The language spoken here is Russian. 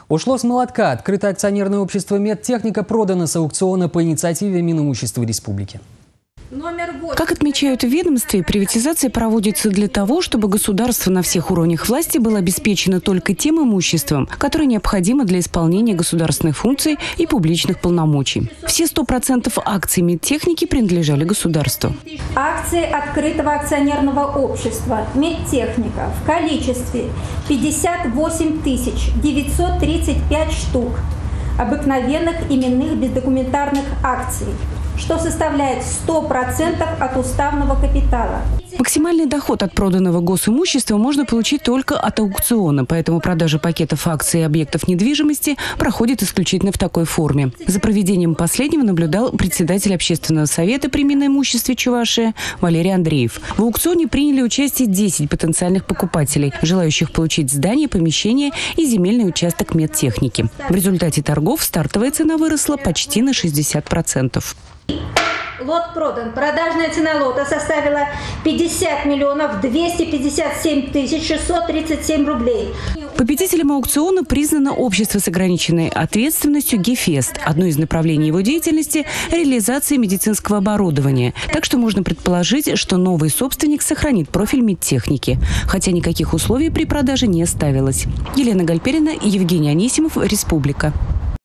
Ушло с молотка. Открытое акционерное общество «Медтехника» продано с аукциона по инициативе Минимущества Республики. Как отмечают в ведомстве, приватизация проводится для того, чтобы государство на всех уровнях власти было обеспечено только тем имуществом, которое необходимо для исполнения государственных функций и публичных полномочий. Все 100% акций медтехники принадлежали государству. Акции открытого акционерного общества «Медтехника» в количестве 58 935 штук обыкновенных именных бездокументарных акций, что составляет 100% от уставного капитала. Максимальный доход от проданного госимущества можно получить только от аукциона, поэтому продажа пакетов акций и объектов недвижимости проходит исключительно в такой форме. За проведением последнего наблюдал председатель общественного совета при Минимуществе Чувашии Валерий Андреев. В аукционе приняли участие 10 потенциальных покупателей, желающих получить здание, помещение и земельный участок медтехники. В результате торгов стартовая цена выросла почти на 60%. Лот продан. Продажная цена лота составила 50 257 637 рублей. Победителем аукциона признано общество с ограниченной ответственностью «Гефест». Одно из направлений его деятельности – реализация медицинского оборудования. Так что можно предположить, что новый собственник сохранит профиль медтехники. Хотя никаких условий при продаже не ставилось. Елена Гальперина и Евгений Анисимов, Республика.